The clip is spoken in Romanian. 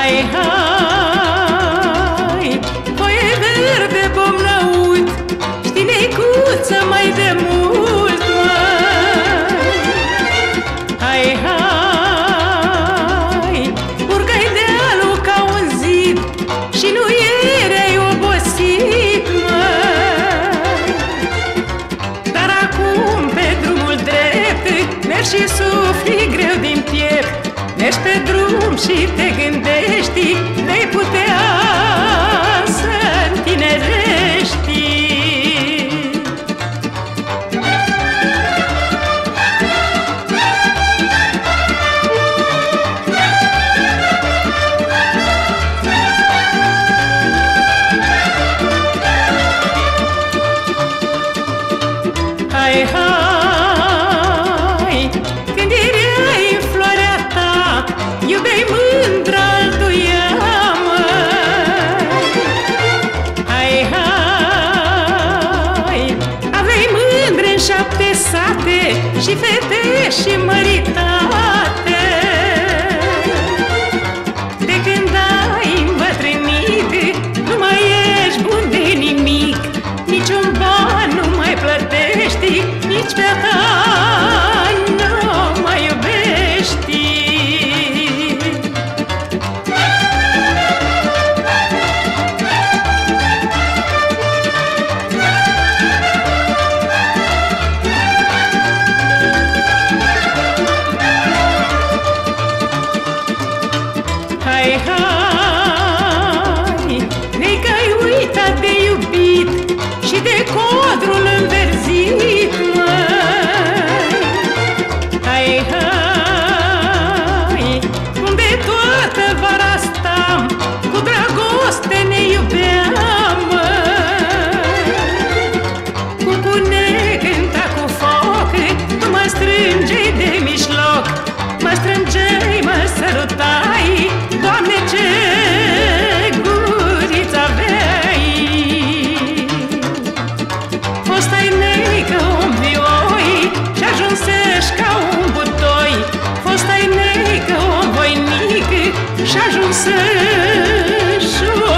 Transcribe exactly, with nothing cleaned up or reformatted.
Hai, hai, foaie verde bomnăut, știi necuță mai de mult, măi. Hai, hai, urcă-i dealul ca un zid și nu erai obosit, măi. Dar acum pe drumul drept mergi și sufli greu din piept. Mergi pe drum și te gândești, vei putea să întinerești. Hai, hai, când erai în floarea ta, iubeai mândră altuia, măi. Hai, hai, aveai mândre în șapte sate și fete și măritate. De când ai îmbătrânit, nu mai ești bun de nimic, niciun ban nu mai plătești, nici pe a ta nu mai iubești. Hai, hai, ne-ai uitat de iubit și de codrul înverzit, măi. Hai, hai, unde toată vara stam, cu dragoste ne iubeam, măi. Cucu ne cânta cu foc, tu mă strângeai de mijloc, mă strângeai, mă sărutai, Doamne, ce guriță aveai! Fostai neică un vioi și ajunsești ca un butoi. Fostai neică un voinic și ajunsești